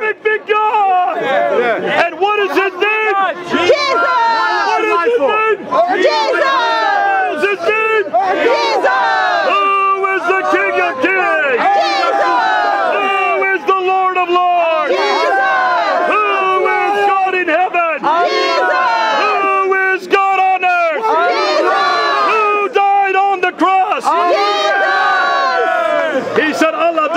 perfect big God. And what is his name? Jesus! What is his name? Jesus! What is his name? Jesus! Who is the King of Kings? Jesus! Who is the Lord of Lords? Jesus! Who is God in heaven? Jesus! Who is God on earth? Jesus! Who died on the cross? Jesus! He said, Allah